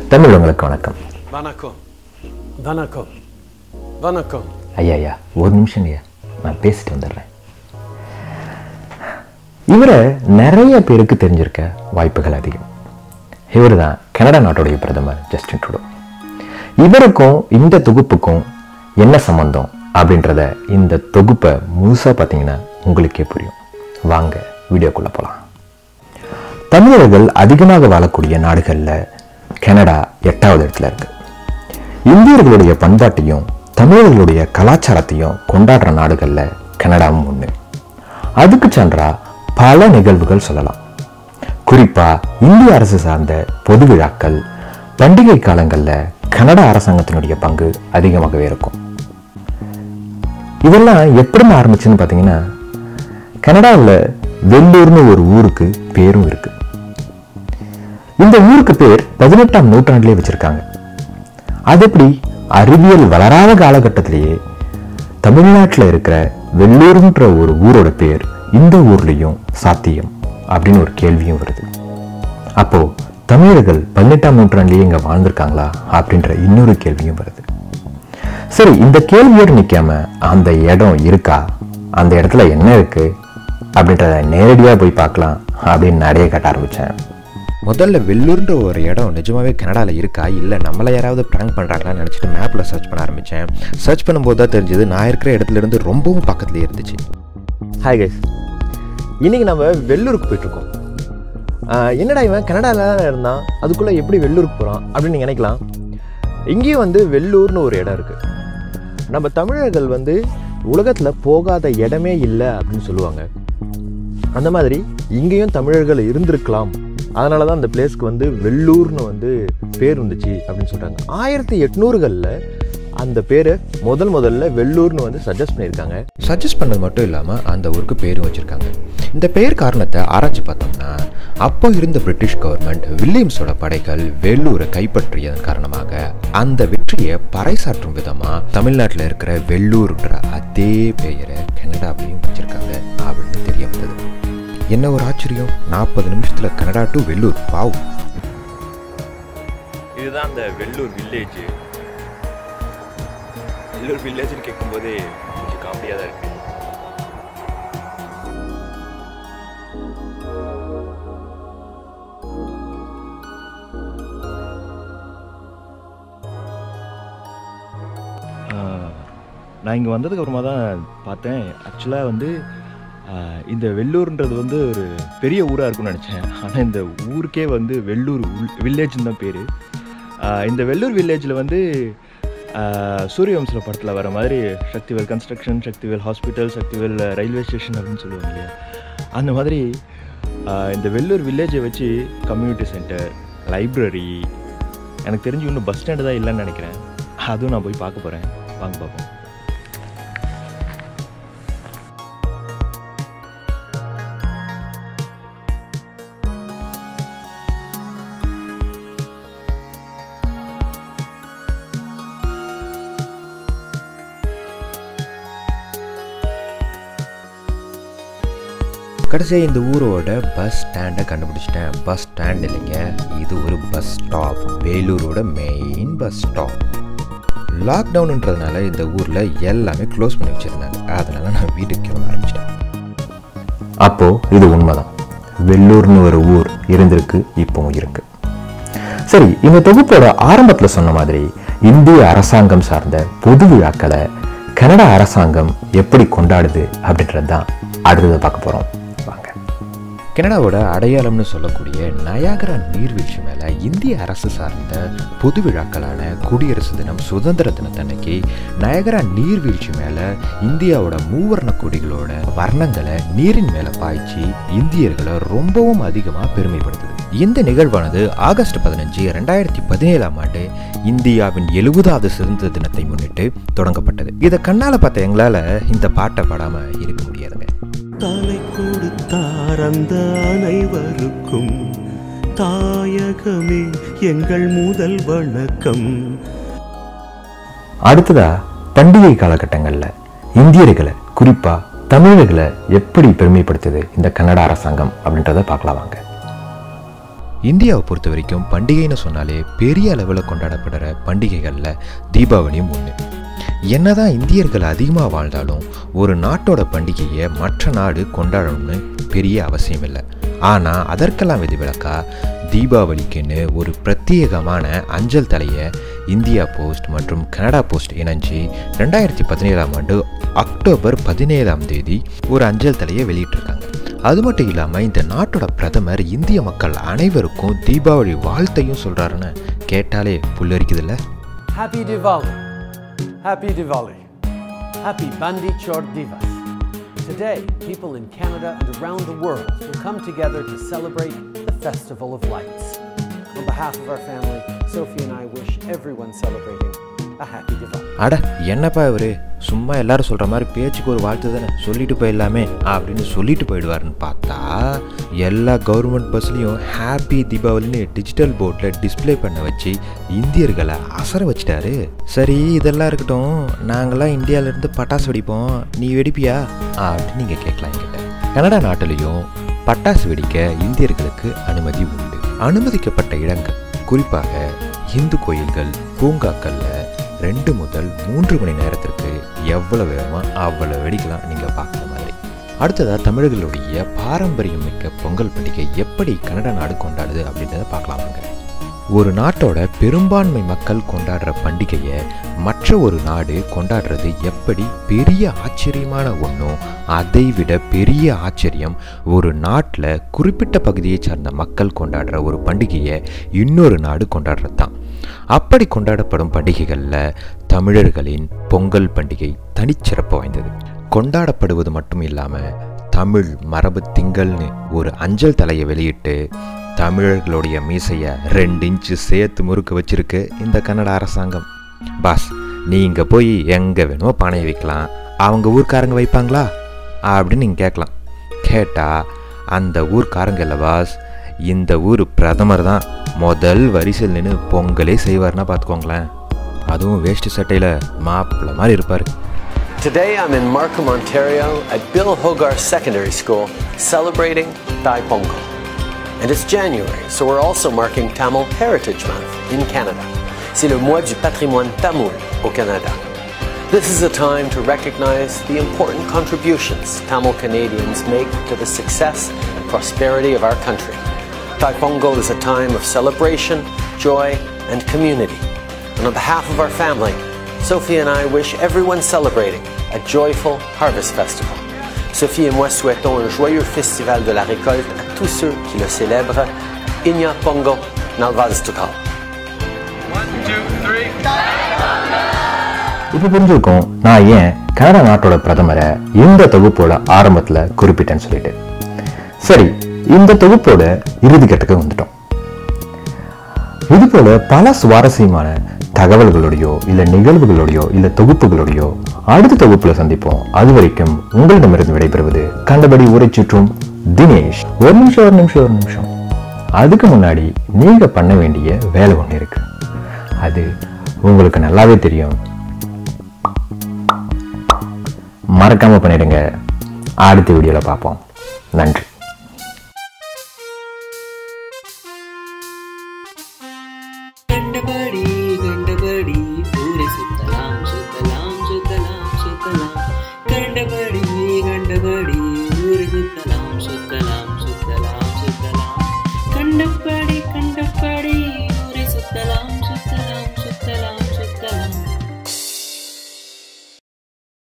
தமிழர்களுக்கு வணக்கம். வணக்கம் வணக்கம் வணக்கம். ஐயா ஒரு நிமிஷம் ஐயா, நான் பேசிட்டு வந்துடுறேன். இவரை நிறைய பேருக்கு தெரிஞ்சிருக்க வாய்ப்புகள் அதிகம். இவர் தான் கனடா நாட்டுடைய பிரதமர் ஜஸ்டின் ட்ரூடோ. இவருக்கும் இந்த தொகுப்புக்கும் என்ன சம்பந்தம் அப்படின்றத இந்த தொகுப்பை முழுசா பார்த்தீங்கன்னா உங்களுக்கே புரியும். வாங்க வீடியோக்குள்ள போலாம். தமிழர்கள் அதிகமாக வாழக்கூடிய நாடுகள்ல கனடா 8வது இடத்துல இருக்கு. இந்தியர்களுடைய பண்பாட்டையும் தமிழர்களுடைய கலாச்சாரத்தையும் கொண்டாடுற நாடுகள்ல கனடாவும் ஒண்ணு. அதுக்கு சான்றா பல நிகழ்வுகள் சொல்லலாம். குறிப்பா இந்திய அரசு சார்ந்த பொது விழாக்கள், பண்டிகை காலங்கள்ல கனடா அரசாங்கத்தினுடைய பங்கு அதிகமாகவே இருக்கும். இதெல்லாம் எப்படி ஆரம்பிச்சுன்னு பாத்தீங்கன்னா, கனடாவில் வெள்ளூர்னு ஒரு ஊருக்கு பேரும் இருக்கு. இந்த ஊருக்கு பேர் 18ஆம் நூற்றாண்டிலே வச்சிருக்காங்க. அது எப்படி அறிவியல் வளராத காலகட்டத்திலேயே தமிழ்நாட்டில் இருக்கிற வெள்ளூர்ன்ற ஒரு ஊரோட பேர் இந்த ஊர்லயும் சாத்தியம் அப்படின்னு ஒரு கேள்வியும் வருது. அப்போ தமிழர்கள் 18ஆம் நூற்றாண்டிலேயே இங்க வாழ்ந்திருக்காங்களா அப்படின்ற இன்னொரு கேள்வியும் வருது. சரி, இந்த கேள்வியோடு நிக்காம அந்த இடம் இருக்கா, அந்த இடத்துல என்ன இருக்கு அப்படின்றத நேரடியா போய் பார்க்கலாம் அப்படின்னு நிறைய கட்ட ஆரம்பிச்சேன். முதல்ல வெள்ளூர்ன்ற ஒரு இடம் நிஜமாவே கனடாவில் இருக்கா, இல்லை நம்மளை யாராவது ப்ராங்க் பண்ணுறாங்களான்னு நினச்சிட்டு மேப்பில் சர்ச் பண்ண ஆரம்பித்தேன். சர்ச் பண்ணும்போது தான் தெரிஞ்சது நான் இருக்கிற இடத்துலேருந்து ரொம்பவும் பக்கத்துலேயே இருந்துச்சு. ஹாய் கைஸ், இன்றைக்கி நம்ம வெள்ளூருக்கு போயிட்டுருக்கோம். என்னடா இவன் கனடாவில் இருந்தான், அதுக்குள்ளே எப்படி வெள்ளூருக்கு போகிறான் அப்படின்னு நீங்கள் நினைக்கலாம். இங்கேயும் வந்து வெள்ளூர்னு ஒரு இடம் இருக்குது. நம்ம தமிழர்கள் வந்து உலகத்தில் போகாத இடமே இல்லை அப்படின்னு சொல்லுவாங்க. அந்த மாதிரி இங்கேயும் தமிழர்கள் இருந்திருக்கலாம். அதனால தான் அந்த பிளேஸ்க்கு வந்து வெள்ளூர்னு வந்து பேர் இருந்துச்சு அப்படின்னு சொல்கிறாங்க. 1800களில் அந்த பேரை முதல்ல வெள்ளூர்னு வந்து சஜஸ்ட் பண்ணியிருக்காங்க. சஜஸ்ட் பண்ணது மட்டும் இல்லாமல் அந்த ஊருக்கு பேரும் வச்சுருக்காங்க. இந்த பெயர் காரணத்தை ஆராய்ச்சி பார்த்தோம்னா, அப்போ இருந்த பிரிட்டிஷ் கவர்மெண்ட் வில்லியம்ஸோட படைகள் வெள்ளூரை கைப்பற்றியதன் காரணமாக அந்த வெற்றியை பறைசாற்றும் விதமாக தமிழ்நாட்டில் இருக்கிற வெள்ளூர்ன்ற அதே பெயரை கனடாவிலையும் வச்சுருக்காங்க அப்படின்னு தெரிய வந்தது. என்ன ஒரு ஆச்சரியம், 40 நிமிஷத்தில் கனடா டு வெள்ளூர். வாவ்! இதுதான் அந்த வெள்ளூர் வில்லேஜ். வெள்ளூர் வில்லேஜ்னு கேட்கும்போதே கொஞ்சம் காமெடியாக தான் இருக்கு. நான் இங்கே வந்ததுக்கு அப்புறமா தான் பார்த்தேன். ஆக்சுவலாக வந்து இந்த வெள்ளூர்ன்றது வந்து ஒரு பெரிய ஊராக இருக்கும்னு நினச்சேன். ஆனால் இந்த ஊருக்கே வந்து வெள்ளூர் வில்லேஜ்னு தான் பேர். இந்த வெள்ளூர் வில்லேஜில் வந்து சூரியவம்ச படத்தில் வர மாதிரி Sakthivel construction, Sakthivel hospital, Sakthivel railway station அப்படின்னு சொல்லுவாங்க இல்லையா, அந்த மாதிரி இந்த வெள்ளூர் வில்லேஜை வச்சு கம்யூனிட்டி சென்டர், லைப்ரரி, எனக்கு தெரிஞ்சு இன்னும் பஸ் ஸ்டாண்டு தான் இல்லைன்னு நினைக்கிறேன். அதுவும் நான் போய் பார்க்க போகிறேன். வாங்க பார்ப்போம். கடைசியாக இந்த ஊரோட பஸ் ஸ்டாண்டை கண்டுபிடிச்சிட்டேன். பஸ் ஸ்டாண்ட் இல்லைங்க, இது ஒரு பஸ் ஸ்டாப். வேலூரோட மெயின் பஸ் ஸ்டாப். லாக்டவுன்ன்றதுனால இந்த ஊரில் எல்லாமே க்ளோஸ் பண்ணி வச்சுருந்தாங்க. அதனால நான் வீட்டுக்கு கிளம்ப ஆரம்பிச்சிட்டேன். அப்போ இது உண்மைதான், வெள்ளூர்னு ஒரு ஊர் இருந்திருக்கு, இப்பவும் இருக்கு. சரி, இந்த தொகுப்போட ஆரம்பத்தில் சொன்ன மாதிரி இந்திய அரசாங்கம் சார்ந்த பொது விழாக்களை கனடா அரசாங்கம் எப்படி கொண்டாடுது அப்படின்றது தான் அடுத்தது பார்க்க போறோம். கனடாவோட அடையாளம்னு சொல்லக்கூடிய நயாகரா நீர்வீழ்ச்சி மேலே இந்திய அரசு சார்ந்த பொது விழாக்களான குடியரசு தினம், சுதந்திர தினத்தன்னைக்கு நயாகரா நீர்வீழ்ச்சி மேலே இந்தியாவோட மூவர்ண கொடிகளோட வர்ணங்களை நீரின் மேலே பாய்ச்சி இந்தியர்களை ரொம்பவும் அதிகமாக பெருமைப்படுத்துது. இந்த நிகழ்வானது ஆகஸ்ட் 15, 2017ஆம் ஆண்டு இந்தியாவின் 70வது சுதந்திர தினத்தை முன்னிட்டு தொடங்கப்பட்டது. இதை கண்ணால் பார்த்த எங்களால் இந்த பாட்டை பாடாமல் இருக்க முடியாதுங்க. தலை கொடுத்தார் அந்த அனைவருக்கும் தாயகமே எங்கள் முதல் வணக்கம். அடுத்ததா பண்டிகை காலகட்டங்களில் இந்தியர்களை, குறிப்பா தமிழர்களை எப்படி பெருமைப்படுத்துது இந்த கனடா அரசாங்கம் அப்படின்றத பார்க்கலாம் வாங்க. இந்தியாவை பொறுத்த வரைக்கும் பண்டிகைன்னு சொன்னாலே பெரிய அளவில் கொண்டாடப்படுற பண்டிகைகளில் தீபாவளியும் ஒன்று. என்னதான் இந்தியர்கள் அதிகமாக வாழ்ந்தாலும் ஒரு நாட்டோட பண்டிகையை மற்ற நாடு கொண்டாடணும்னு பெரிய அவசியம் இல்லை. ஆனால் அதற்கெல்லாம் விதிவிலக்கா தீபாவளிக்குன்னு ஒரு பிரத்யேகமான அஞ்சல் தலையை இந்தியா போஸ்ட் மற்றும் கனடா போஸ்ட் இணைஞ்சு 2017 அக்டோபர் 17 ஒரு அஞ்சல் தலையை வெளியிட்டிருக்காங்க. அது மட்டும் இல்லாமல் இந்த நாட்டோட பிரதமர் இந்திய மக்கள் அனைவருக்கும் தீபாவளி வாழ்த்தையும் சொல்கிறாருன்னு கேட்டாலே புல்லரிக்குதுல்ல. Happy Diwali. Happy Diwali. Happy Bandi Chor Divas. Today, people in Canada and around the world will come together to celebrate the Festival of Lights. On behalf of our family, Sophie and I wish everyone celebrating a happy Diwali. அட என்னப்பா இவர் சும்மா எல்லாரும் சொல்கிற மாதிரி பேச்சுக்கு ஒரு வாழ்த்து தானே சொல்லிட்டு போயிடலாமே அப்படின்னு சொல்லிட்டு போயிடுவாருன்னு பார்த்தா எல்லா கவர்மெண்ட் பஸ்லேயும் ஹாப்பி தீபாவளின்னு டிஜிட்டல் போர்டில் டிஸ்பிளே பண்ண வச்சு இந்தியர்களை அசர வச்சிட்டாரு. சரி இதெல்லாம் இருக்கட்டும், நாங்களாம் இந்தியாவிலேருந்து பட்டாசு வெடிப்போம், நீ வெடிப்பியா அப்படின்னு நீங்கள் கேட்கலாம். என்கிட்ட கனடா நாட்டிலையும் பட்டாசு வெடிக்க இந்தியர்களுக்கு அனுமதி உண்டு. அனுமதிக்கப்பட்ட இடங்கள் குறிப்பாக இந்து கோயில்கள், பூங்காக்களில் 2 முதல் 3 மணி நேரத்திற்கு எவ்வளோ வேணுமோ அவ்வளோ வெடிக்கலாம் நீங்கள் பார்க்குற மாதிரி. அடுத்ததாக தமிழர்களுடைய பாரம்பரியம் மிக்க பொங்கல் பண்டிகை எப்படி கனடா நாடு கொண்டாடுது அப்படின்றத பார்க்கலாமாங்க. ஒரு நாட்டோட பெரும்பான்மை மக்கள் கொண்டாடுற பண்டிகையை மற்ற ஒரு நாடு கொண்டாடுறது எப்படி பெரிய ஆச்சரியமான ஒன்றோ அதை விட பெரிய ஆச்சரியம் ஒரு நாட்டில் குறிப்பிட்ட பகுதியை சார்ந்த மக்கள் கொண்டாடுற ஒரு பண்டிகையை இன்னொரு நாடு கொண்டாடுறது தான். அப்படி கொண்டாடப்படும் பண்டிகைகளில் தமிழர்களின் பொங்கல் பண்டிகை தனிச்சிறப்பு வாய்ந்தது. கொண்டாடப்படுவது மட்டும் இல்லாமல் தமிழ் மரபு திங்கள்னு ஒரு அஞ்சல் தலையை வெளியிட்டு தமிழர்களுடைய மீசையை 2 இன்ச்சு சேர்த்து முறுக்க வச்சிருக்கு இந்த கன்னட அரசாங்கம். பாஸ் நீங்கள் போய் எங்கே வேணுமோ பானையை வைக்கலாம், அவங்க ஊர்க்காரங்க வைப்பாங்களா அப்படின்னு நீங்கள் கேட்கலாம். கேட்டால் அந்த ஊர்க்காரங்க இல்லை பாஸ், இந்த ஊர் பிரதமர் தான் முதல் வரிசையில் நின்று பொங்கலே செய்வார்னா பார்த்துக்கோங்களேன். அதுவும் வேஷ்டி சட்டையில் மாப்பிள்ளை மாதிரி இருப்பார். Today I'm in Markham, Ontario at Bill Hogarth Secondary School celebrating Thai Pongal. And it's January, so we're also marking Tamil Heritage Month in Canada. C'est le mois du patrimoine Tamil au Canada. This is a time to recognize the important contributions Tamil Canadians make to the success and prosperity of our country. Thai Pongal is a time of celebration, joy, and community. And on behalf of our family, Sophie and I wish everyone celebrating a joyful harvest festival. Sophie et moi souhaitons un joyeux festival de la récolte à tous ceux qui le célèbrent. Inya Pongo Nalvaz Tukal. 1, 2, 3. இப்போ புரிஞ்சுக்கும் நான் ஏன் Canada நாட்டோட பிரதமரை இந்த தொகுப்போட ஆரம்பத்தில் குறிப்பிட்டேன்னு சொல்லிட்டு. சரி, இந்த தொகுப்போட இறுதிக்கட்டுக்கு வந்துட்டோம். இது போல பல சுவாரஸ்யமான தகவல்களோடையோ இல்ல நிகழ்வுகளோடையோ இல்ல தொகுப்புகளோடையோ அடுத்த தொகுப்புல சந்திப்போம். அது வரைக்கும் உங்களிடமிருந்து விடைபெறுவது கண்டபடி ஊரை சுற்றும் தினேஷ். ஒரு நிமிஷம். அதுக்கு முன்னாடி நீங்க பண்ண வேண்டிய வேலை ஒண்ணு இருக்கு. அது உங்களுக்கு நல்லாவே தெரியும். மறக்காம பண்ணிடுங்க. அடுத்த வீடியோல பார்ப்போம். நன்றி. கண்டபடி ஊரு சுத்தலாம் சுத்தலாம்.